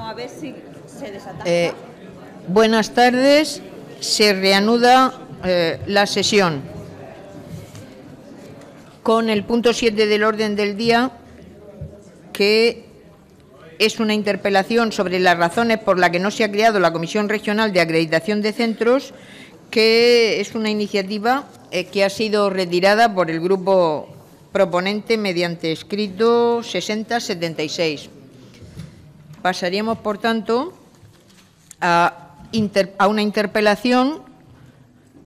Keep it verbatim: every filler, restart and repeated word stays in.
Vamos a ver si se desata. Eh, buenas tardes. Se reanuda eh, la sesión con el punto siete del orden del día, que es una interpelación sobre las razones por las que no se ha creado la Comisión Regional de Acreditación de Centros, que es una iniciativa eh, que ha sido retirada por el grupo proponente mediante escrito sesenta setenta y seis. Pasaríamos, por tanto, a, inter, a una interpelación